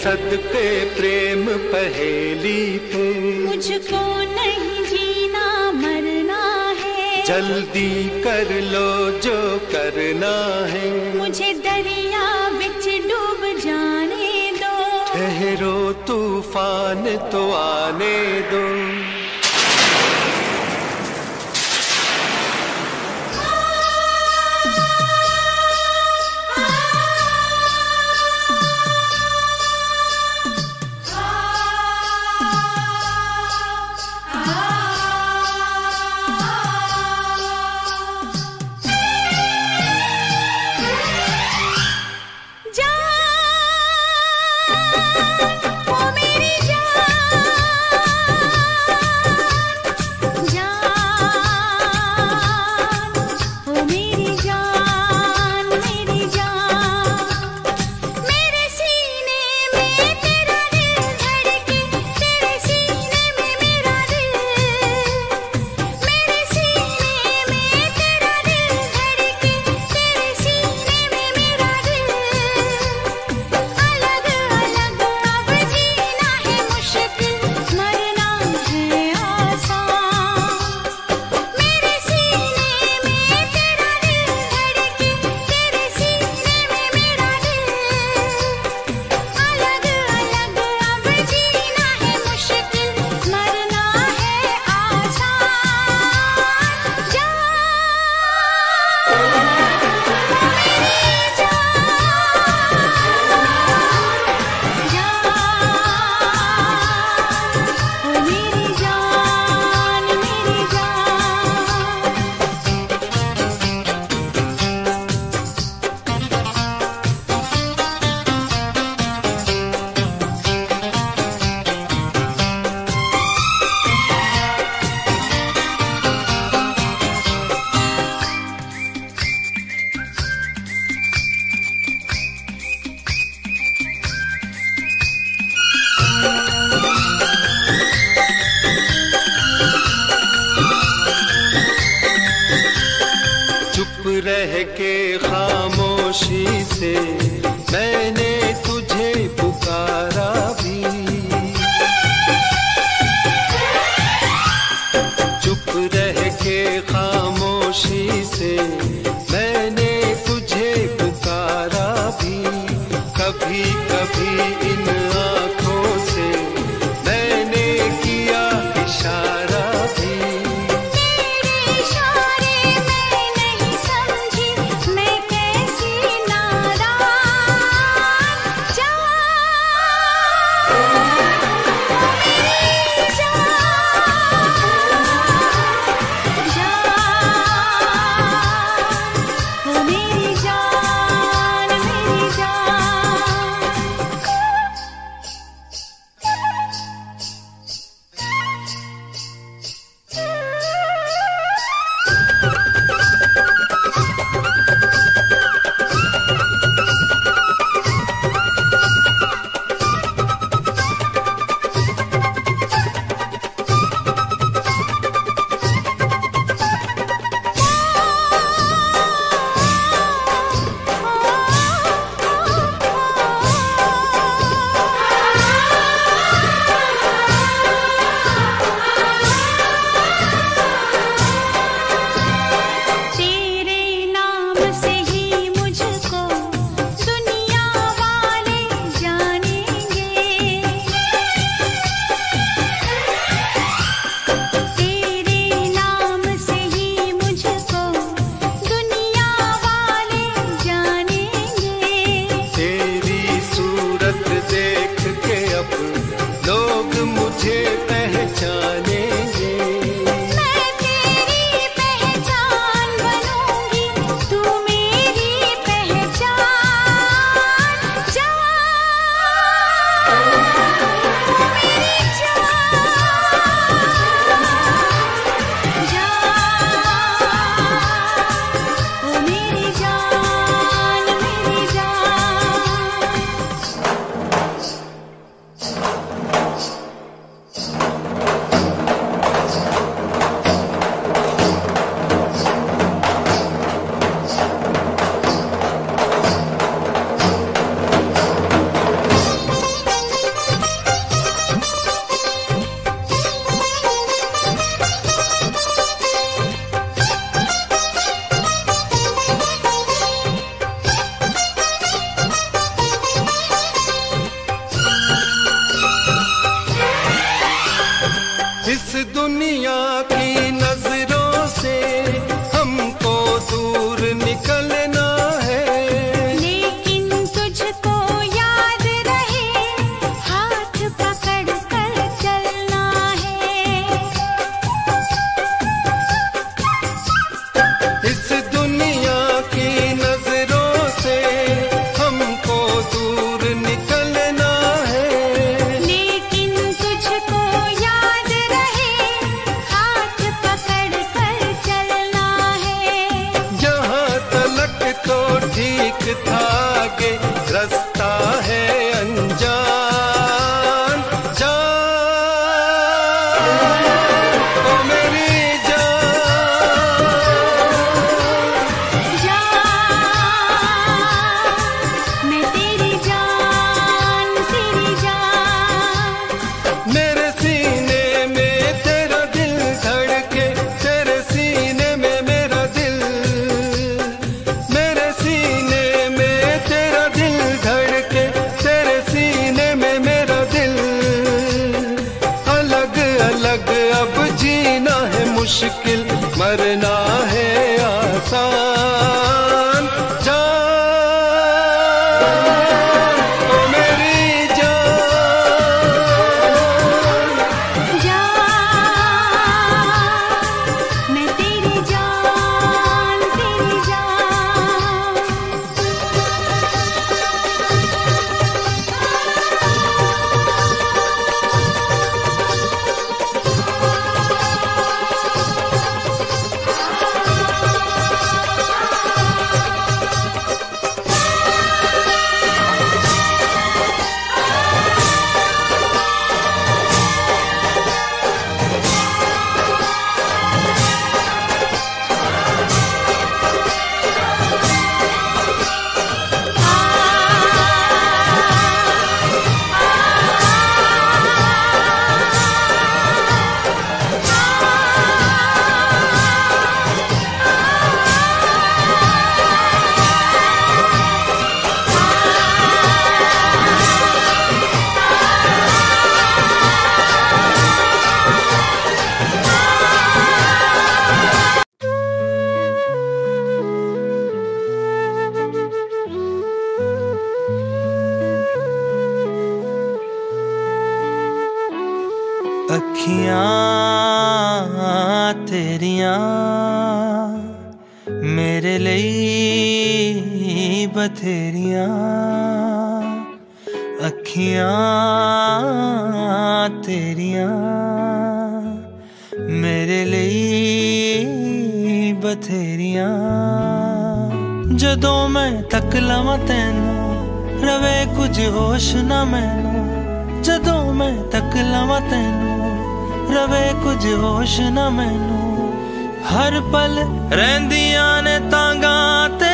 सदके प्रेम पहेली पे मुझको नहीं जीना मरना है। जल्दी कर लो जो करना है। मुझे दरिया विच डूब जाने दो। ठहरो तूफान तो आने दो। रह के खामोशी से मैंने तुझे पुकारा भी। चुप रह के खामोशी से मैंने तुझे पुकारा भी। कभी कभी इन आँखों से मैंने किया इशारा भी। मरना है आसान। जान ओ मेरी जान, जान मैं तेरी जान, तेरी जान। अखियां तेरियां मेरे लिए बथेरियां, अखियां तेरियां मेरे लिए बथेरियां। जदों मैं तक लवां तैनू रवे कुछ होश ना मैनू, जदों मैं तक लवां तैनू रवे कुछ होश ना मैनू। हर पल रहिंदियां ने तांगां